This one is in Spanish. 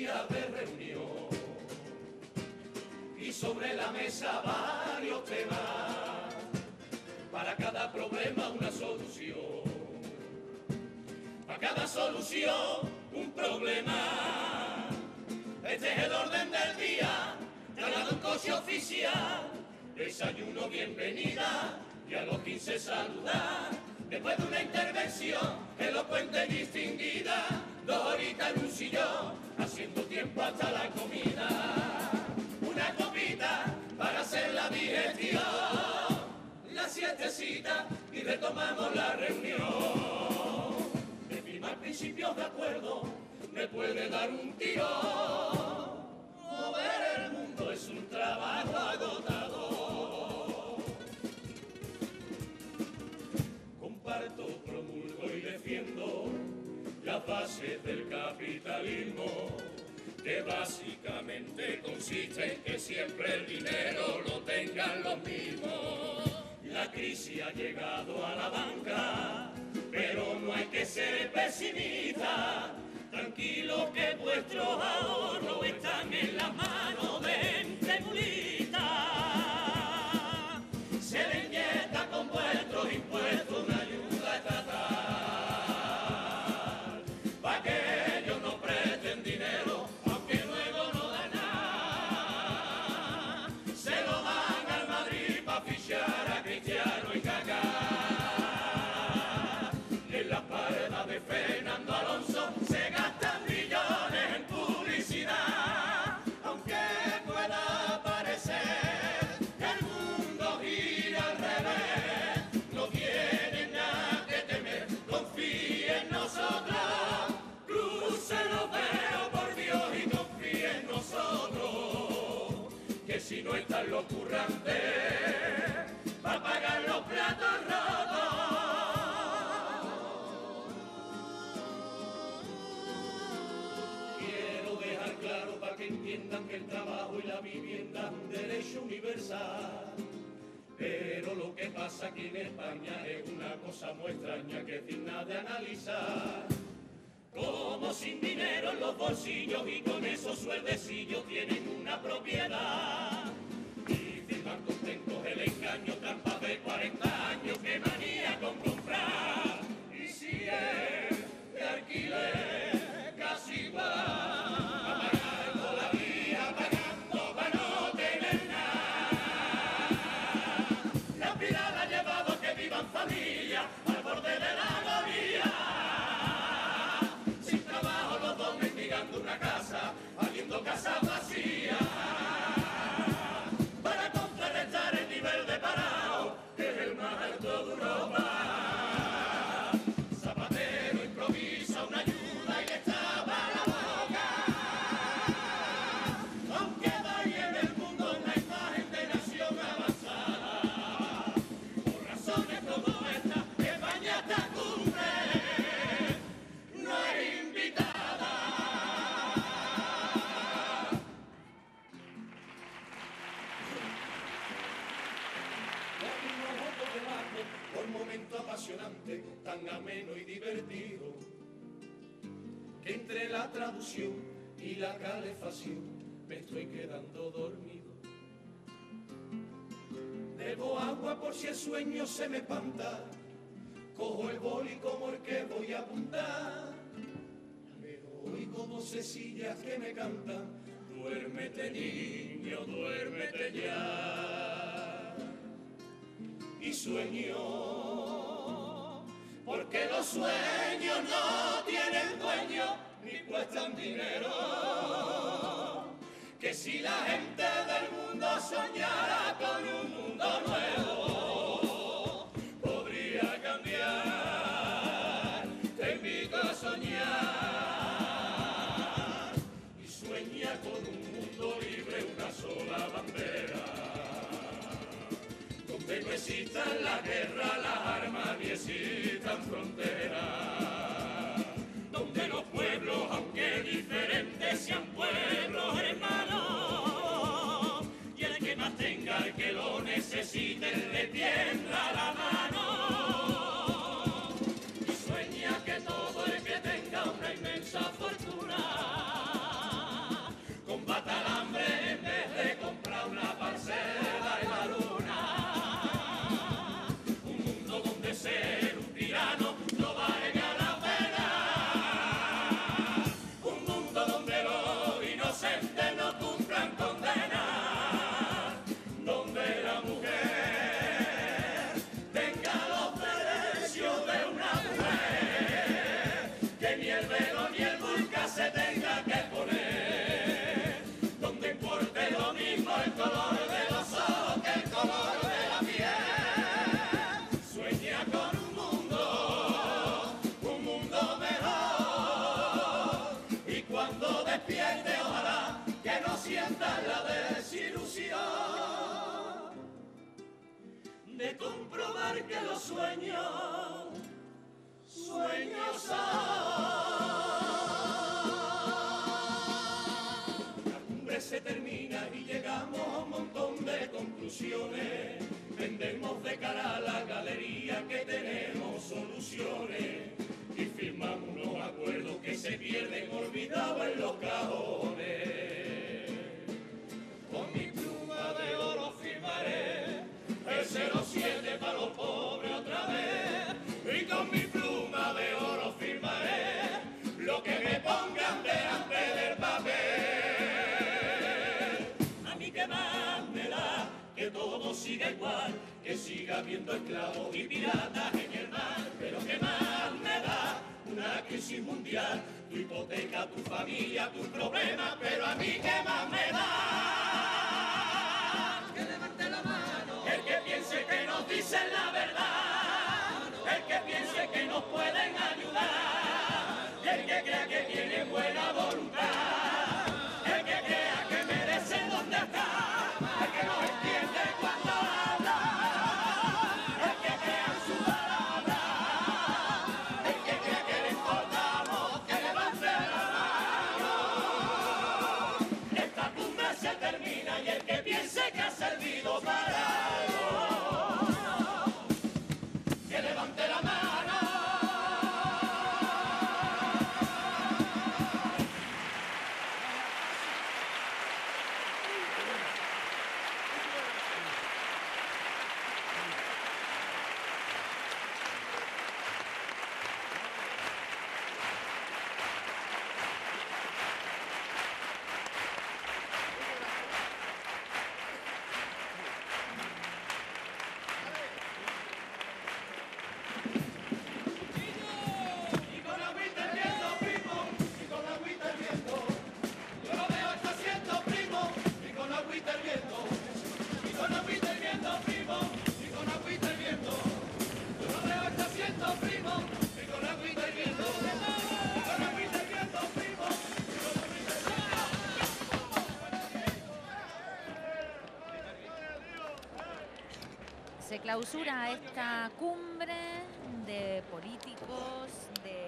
día de reunión y sobre la mesa varios temas, para cada problema una solución, para cada solución un problema. Este es el orden del día, trasladado un coche oficial, desayuno, bienvenida y a los 15 saludar. Después de una intervención elocuente y distinguida, 2 horitas en un sillón, haciendo tiempo hasta la comida. Una copita para hacer la digestión, la siestecita y retomamos la reunión. De firmar principios de acuerdo me puede dar un tirón. Mover el mundo es un trabajo agotador. Comparto, promulgo y defiendo las bases del capitalismo, que básicamente consiste en que siempre el dinero lo tengan los mismos. La crisis ha llegado a la banca, pero no hay que ser pesimista. Tranquilo que vuestros ahorros están en las manos de gente mulita. Se le inyecta con vuestros impuestos una ayuda estatal, para que ellos no presten dinero, aunque luego no dan nada. Se lo dan al Madrid para fichar a Cristiano y Kaká. En la parada de Fernando Alonso se gastan millones en publicidad, aunque pueda parecer que el mundo gira al revés. No tienen nada que temer, confíe en nosotros, cruce los dedos por Dios y confíe en nosotros, que si no están los currantes va a pagar los platos rotos. Claro, para que entiendan que el trabajo y la vivienda es un derecho universal. Pero lo que pasa aquí en España es una cosa muy extraña que es digna de analizar. Como sin dinero en los bolsillos y con esos sueldecillos tienen una propiedad. Y firman contentos el engaño, trampas de 40 años, que manía con comprar. Y si es de alquiler, casi igual. Familia al borde de la agonía, sin trabajo los dos mendigando una casa, habiendo casas vacías, para contrarrestar el nivel de parado, que es el más alto de Europa. Zapatero improvisa una ayuda y le tapa la boca, aunque vaya en el mundo en la imagen de nación avanzada. Como esta, España está cumbre, no es invitada. Por momento apasionante, tan ameno y divertido, que entre la traducción y la calefacción me estoy quedando dormido. Bebo agua por si el sueño se me espanta, cojo el boli como el que voy a apuntar, pero oigo vocecillas que me cantan: duérmete niño, duérmete ya. Y sueño, porque los sueños no tienen dueño ni cuestan dinero. Que si la gente del mundo soñara con un mundo nuevo, podría cambiar. Te invito a soñar y sueña con un mundo libre, una sola bandera, donde no existan la guerra, las armas ni existan fronteras, donde los pueblos, aunque diferentes, sean pueblos hermanos, y el que más tenga, el que lo necesite, ilusiones y firmamos unos acuerdos que se pierden olvidados en los cajones. Con mi pluma de oro firmaré el 07 para los pobres otra vez, y con mi pluma de oro firmaré lo que me pongan delante del papel. A mí que más me da que todo siga igual, que siga habiendo esclavos y piratas en el mar, pero que más me da una crisis mundial, tu hipoteca, tu familia, tus problemas, pero a mí que más me da que levante la mano el que piense que nos dicen la verdad, el que piense que nos pueden ayudar, y el que crea que tiene buena voluntad, el que crea que merece donde está, el que nos entiende cuando habla, el que crea en su palabra, el que crea que le importamos, que levante la mano. Esta cumbre se termina y el que piense que ha servido para algo, que levante la mano. Y con agüita hirviendo, primo, y con agüita hirviendo, yo lo veo 800, primo, y con agüita hirviendo, y con agüita hirviendo, primo, y con agüita hirviendo, yo lo veo 800, primo, y con agüita hirviendo, y con agüita hirviendo, primo, y con agüita Se clausura esta cumbre de políticos, de